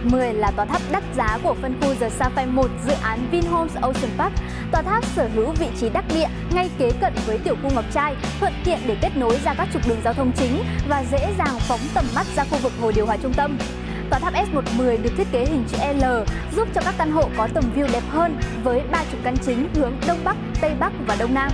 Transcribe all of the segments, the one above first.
S110 là tòa tháp đắt giá của phân khu The Sapphire 1 dự án Vinhomes Ocean Park. Tòa tháp sở hữu vị trí đắc địa ngay kế cận với tiểu khu Ngọc Trai, thuận tiện để kết nối ra các trục đường giao thông chính và dễ dàng phóng tầm mắt ra khu vực hồ điều hòa trung tâm. Tòa tháp S110 được thiết kế hình chữ L, giúp cho các căn hộ có tầm view đẹp hơn với 3 trục căn chính hướng Đông Bắc, Tây Bắc và Đông Nam.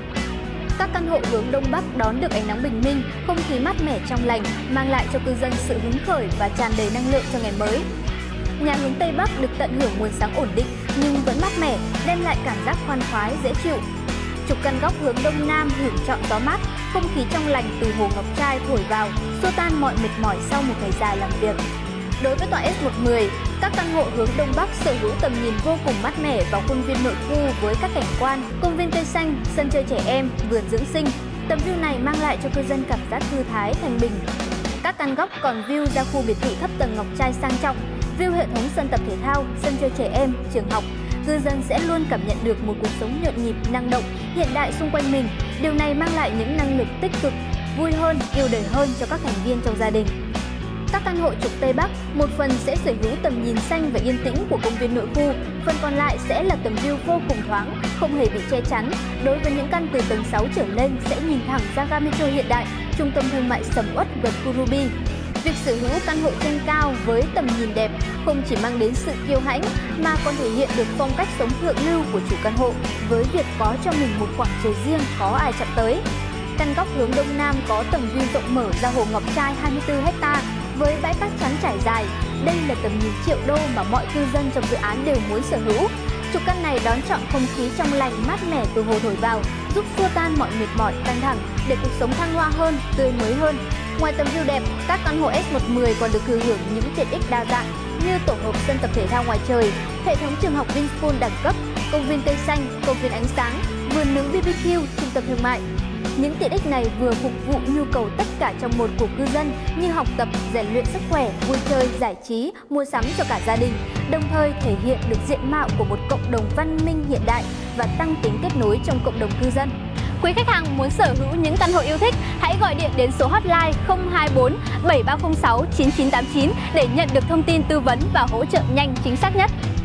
Các căn hộ hướng Đông Bắc đón được ánh nắng bình minh, không khí mát mẻ trong lành, mang lại cho cư dân sự hứng khởi và tràn đầy năng lượng cho ngày mới. Nhà hướng Tây Bắc được tận hưởng nguồn sáng ổn định nhưng vẫn mát mẻ, đem lại cảm giác khoan khoái, dễ chịu. Trục căn góc hướng Đông Nam hưởng trọn gió mát, không khí trong lành từ hồ Ngọc Trai thổi vào, xua tan mọi mệt mỏi sau một ngày dài làm việc. Đối với tòa S110, các căn hộ hướng Đông Bắc sở hữu tầm nhìn vô cùng mát mẻ vào khuôn viên nội khu với các cảnh quan, công viên cây xanh, sân chơi trẻ em, vườn dưỡng sinh. Tầm view này mang lại cho cư dân cảm giác thư thái, thanh bình. Các căn góc còn view ra khu biệt thự thấp tầng Ngọc Trai sang trọng, view hệ thống sân tập thể thao, sân chơi trẻ em, trường học. Cư dân sẽ luôn cảm nhận được một cuộc sống nhộn nhịp, năng động, hiện đại xung quanh mình. Điều này mang lại những năng lực tích cực, vui hơn, yêu đời hơn cho các thành viên trong gia đình. Các căn hộ trục Tây Bắc, một phần sẽ sở hữu tầm nhìn xanh và yên tĩnh của công viên nội khu, phần còn lại sẽ là tầm view vô cùng thoáng, không hề bị che chắn. Đối với những căn từ tầng 6 trở lên sẽ nhìn thẳng ra ga metro hiện đại, trung tâm thương mại sầm uất gần khu Ruby. Việc sở hữu căn hộ trên cao với tầm nhìn đẹp không chỉ mang đến sự kiêu hãnh mà còn thể hiện được phong cách sống thượng lưu của chủ căn hộ với việc có cho mình một khoảng trời riêng khó ai chạm tới. Căn góc hướng Đông Nam có tầm view rộng mở ra hồ Ngọc Trai 24 ha với bãi cát trắng trải dài. Đây là tầm nhìn triệu đô mà mọi cư dân trong dự án đều muốn sở hữu. Trục căn này đón trọn không khí trong lành mát mẻ từ hồ thổi vào, giúp xua tan mọi mệt mỏi căng thẳng để cuộc sống thăng hoa hơn, tươi mới hơn. Ngoài tầm view đẹp, các căn hộ S110 còn được thừa hưởng những tiện ích đa dạng như tổ hợp sân tập thể thao ngoài trời, hệ thống trường học Vinschool đẳng cấp, công viên cây xanh, công viên ánh sáng, vườn nướng BBQ, trung tâm thương mại. Những tiện ích này vừa phục vụ nhu cầu tất cả trong một của cư dân như học tập, rèn luyện sức khỏe, vui chơi, giải trí, mua sắm cho cả gia đình, đồng thời thể hiện được diện mạo của một cộng đồng văn minh hiện đại và tăng tính kết nối trong cộng đồng cư dân. Quý khách hàng muốn sở hữu những căn hộ yêu thích, hãy gọi điện đến số hotline 024 7306 9989 để nhận được thông tin tư vấn và hỗ trợ nhanh chính xác nhất.